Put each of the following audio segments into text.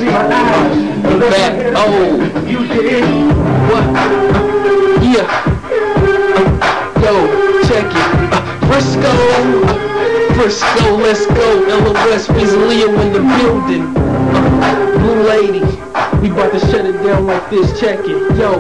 I'm back. Oh, what? Yeah. Yo, check it. Frisco, let's go. LOS, Leo in the building. Blue Lady, we about to shut it down like this. Check it. Yo.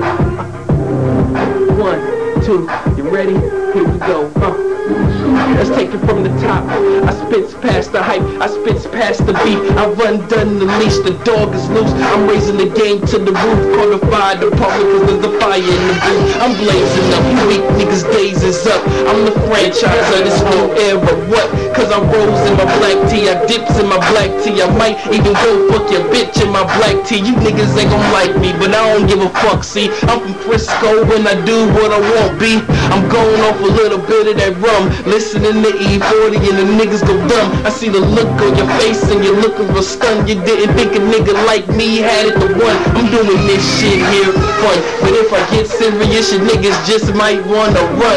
1, 2, you ready? Here we go. Let's take it from the top. I spits past the hype, I spits past the beat. I've undone the leash, the dog is loose. I'm raising the game to the roof. Call the fire department cause there's a fire in the booth. I'm blazing up, you weak niggas' days is up. I'm the franchise of this new era. What? Cause I rose in my black tee, I dips in my black tee. I might even go fuck your bitch in my black tee. You niggas ain't gon' like me, but I don't give a fuck. See, I'm from Frisco and I do what I want, B. I'm going off a little bit of that rum, listening to E40 and the niggas go dumb. I see the look on your face and you're looking real stunned. You didn't think a nigga like me had it the one. I'm doing this shit here for fun, but if I get serious, you niggas just might wanna run.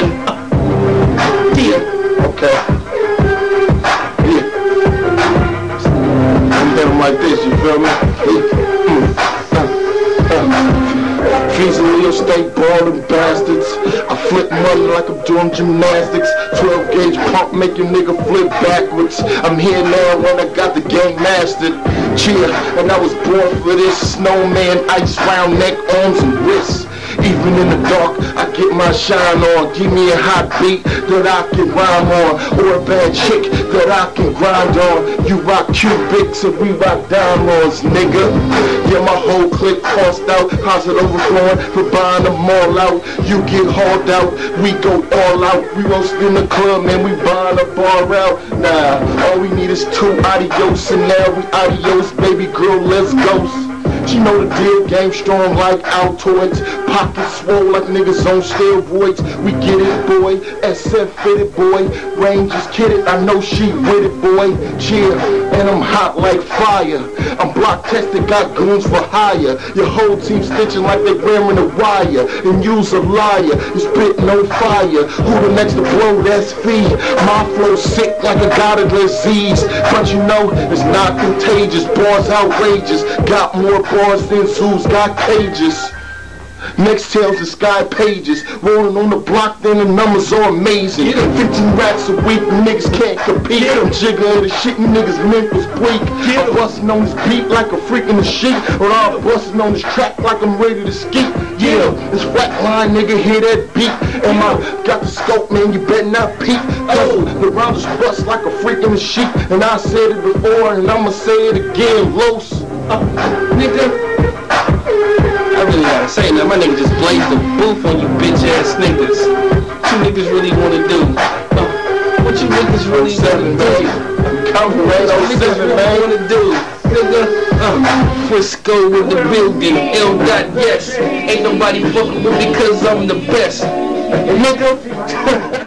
Yeah. Okay. Yeah. I'm doing like this, you feel me? Trees and Leo stay ballin' bastards. I flip money like I'm doing gymnastics. 12 gauge pump make your nigga flip backwards. I'm here now when I got the game mastered. Cheer, and I was born for this. Snowman, ice round neck, arms and wrists. Even in the dark, I get my shine on. Give me a hot beat that I can rhyme on, or a bad chick that I can grind on. You rock cubics and we rock diamonds, nigga. Yeah, my whole clique tossed out, closet overflowing for buying them all out. You get hauled out, we go all out. We roast in the club, man, we buying a bar out. Nah, all we need is 2 adios, and now we adios, baby girl, let's go. She know the deal, game strong like Altoids. Pockets swole like niggas on steroids. We get it, boy, SF fitted, boy. Rangers kidded, I know she with it, boy. Cheer, and I'm hot like fire. I'm block tested, got goons for hire. Your whole team stitching like they wearing a wire. And you's a liar, you spit no fire. Who the next to blow, that's fee. My flow sick like a god of disease. But you know, it's not contagious, bars outrageous. Got more bars than zoos got cages. Next tales the sky pages. Rolling on the block, then the numbers are amazing. 15 racks a week, niggas can't compete. I'm jiggling the shit, you niggas meant was bleak. I'm busting on this beat like a freak in the sheet. Or I'm busting on this track like I'm ready to ski. Yeah, this whack line, nigga, hear that beat. And I got the scope, man, you better not peek. The round is bust like a freak in the sheet. And I said it before, and I'ma say it again, Los. Nigga, I really gotta say that, my nigga just blazed the booth on you bitch ass niggas. What you niggas really wanna do? What you niggas really wanna do? Come right on, niggas really wanna do? Nigga, Frisco in the building, L.yes. Ain't nobody fucking with me cause I'm the best. Nigga.